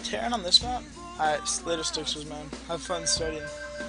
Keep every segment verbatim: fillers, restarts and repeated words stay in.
Terran on this map? Alright, later Stixers, man. Have fun studying.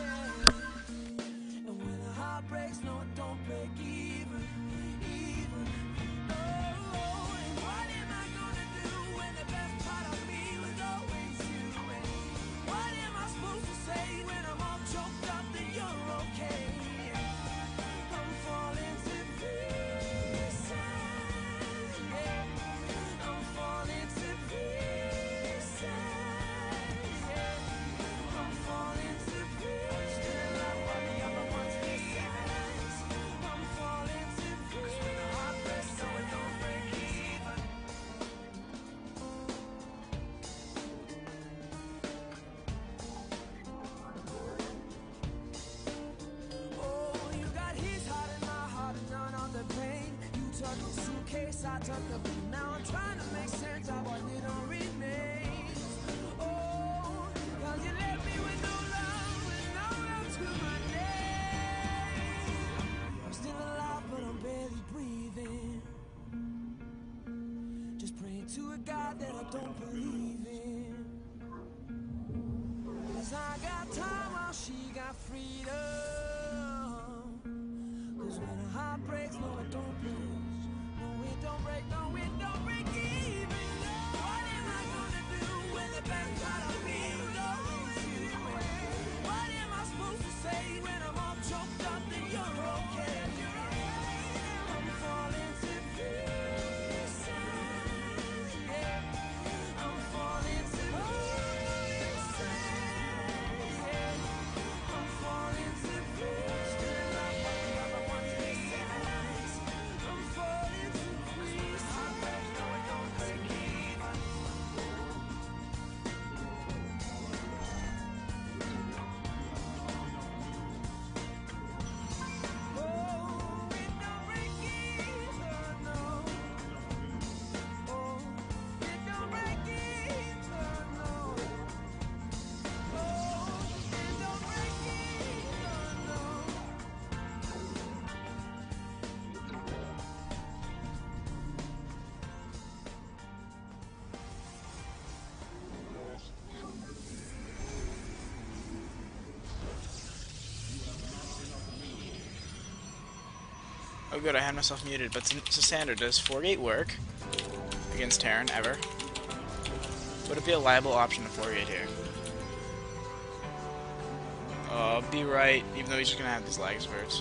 I took the beat, now I'm trying to make sense of what little remains. Oh, cause you left me with no love, with no love to my name. I'm still alive, but I'm barely breathing. Just praying to a God that I don't believe in. Cause I got time while she got freedom. Cause when a heart breaks, no it don't break. No it don't break, no it don't break even. What am I gonna do when the best part of me goes you? What am I supposed to say when I'm all choked up that you're okay? I'm falling to pieces. Yeah. I'm falling to pieces. Yeah. I'm falling to pieces. Still I'm walking up, I want to be serious. I'm falling to pieces. I know it don't break even. Oh, it don't break even, no. Oh, it don't break even, no. Oh, it don't break even, no. Oh good, I had myself muted, but so Sandra, does four-gate work against Terran, ever? Would it be a liable option to four-gate here? Oh, be right, even though he's just gonna have these lag spurts.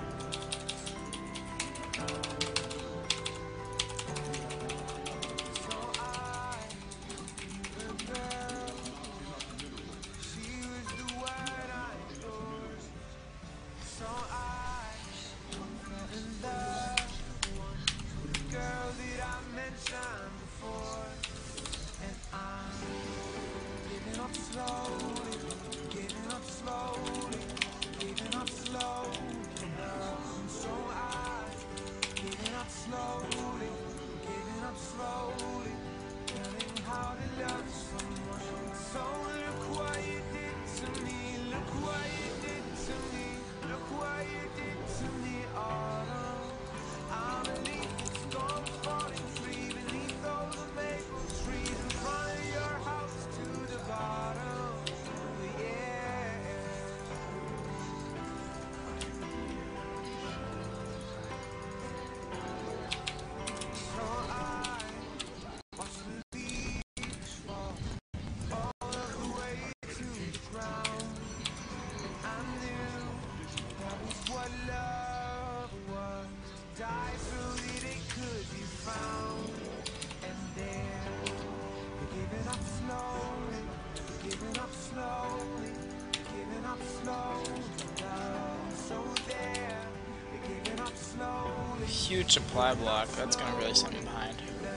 Huge supply block, that's gonna really set me behind.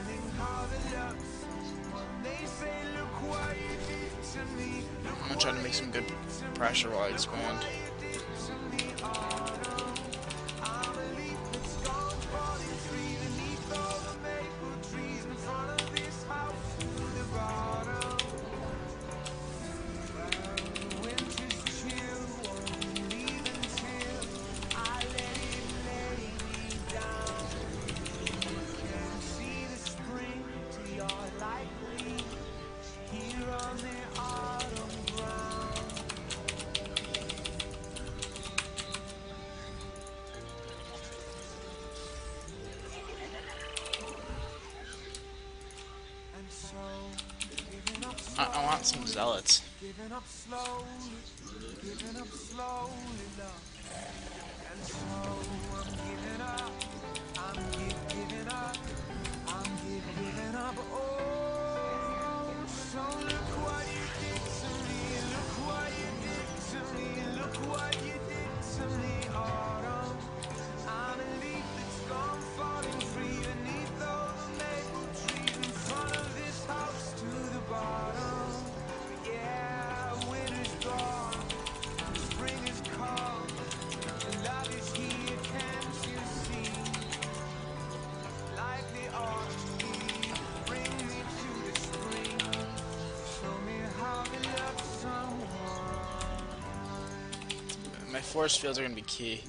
I'm gonna try to make some good pressure while I expand. here on the autumn ground. And so, giving up I, I want slowly, some zealots. giving up slowly, giving up slowly, love. And so I'm giving up, I'm give, giving up, I'm give, giving up. Oh, so look what you did to me, look what you did to me, look what you did to me, autumn. I'm a leaf that's gone falling free beneath all the maple trees in front of this house to the bottom. Yeah, winter's gone, spring is come. Love is here, can't you see? Like the autumn leaves, bring me to the spring. Show me how to love someone. My force fields are gonna be key.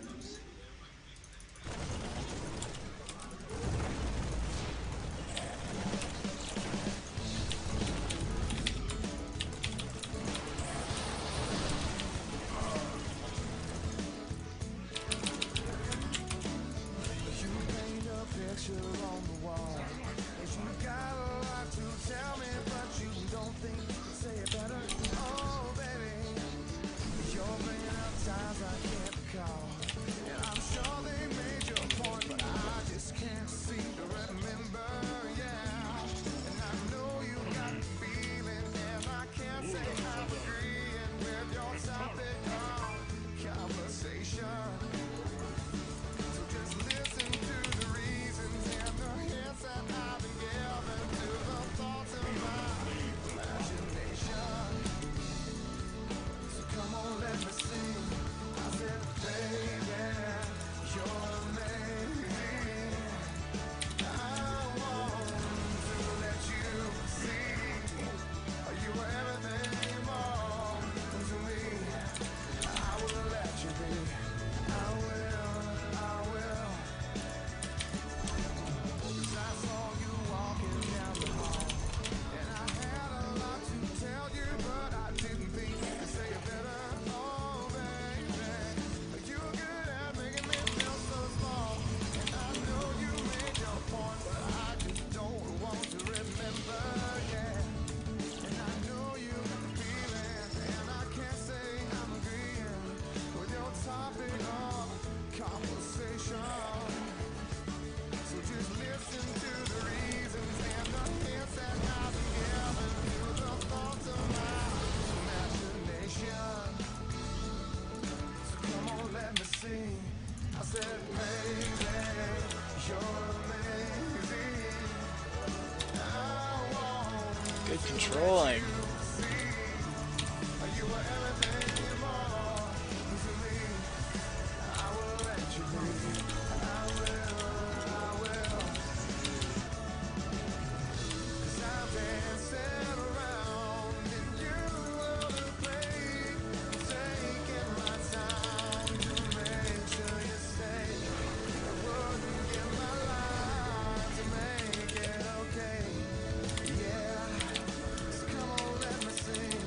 You paint a picture on the wall. And you got a lot to tell me, but you don't think you can say it better. Oh, baby, you're bringing up times I can't recall. And I'm sure they made your point, but I just can't seem to remember, yeah. And I know you got the feeling, and I can't say I'm agreeing with your topic of conversation. So just listen to the reasons and the hints that I've been given to the thoughts of my imagination. So come on, let me sing. I said, baby, you're amazing. I want to let you see you are everything more to me. I will let you be. I will, I will. 'Cause I saw you walking down the hall, and I had a lot to tell you, but I didn't think you could say it better. Oh, baby, you're good at making me feel so small, and I know you made your point, but I just don't want to remember, yeah. And I know you got the feeling, and I can't say I'm agreeing with your topic of conversation. So just listen to the reasons and the hints that I've been given to the thoughts of my imagination. So come on, let me sing. I said, baby, you're amazing. I want Good controlling. to see you are everything more to me. I will let you be. I will, I will. 'Cause I'm dancing around in your world of play, taking my time to make sure you stay. I wouldn't give my life to make it okay. Yeah, so come on, let me sing.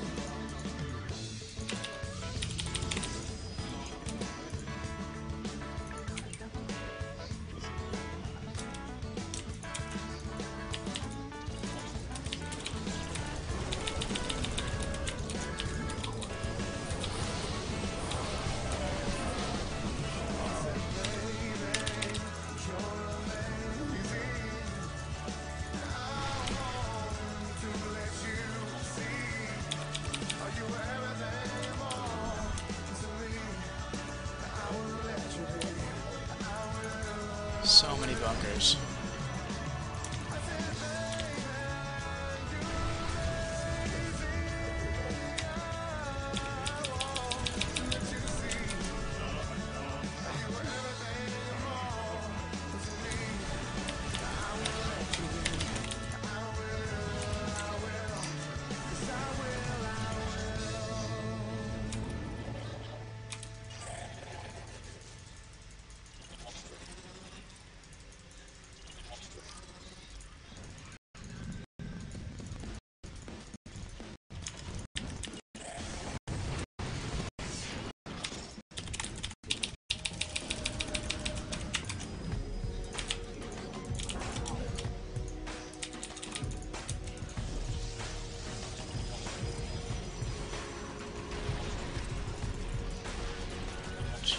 So many bunkers.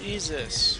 Jesus.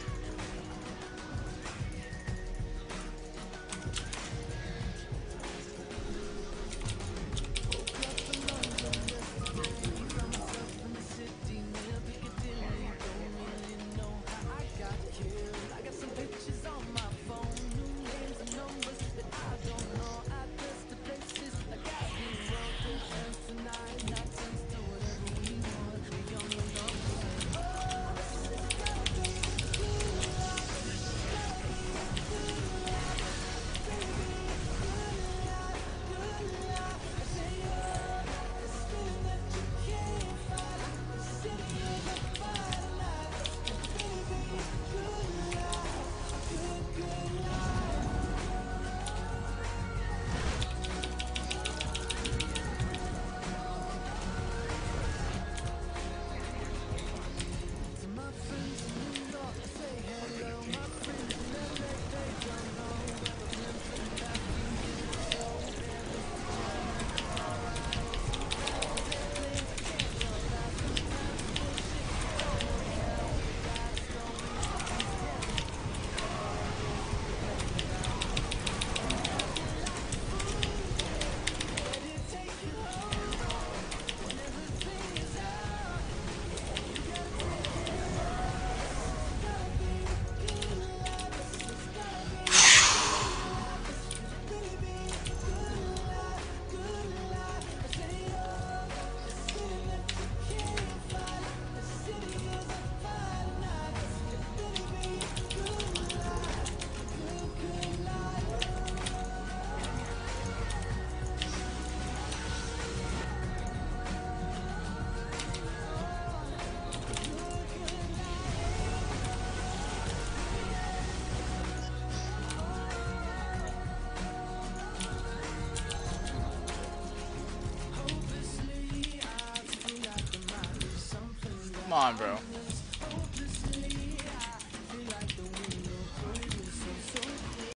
Come on, bro.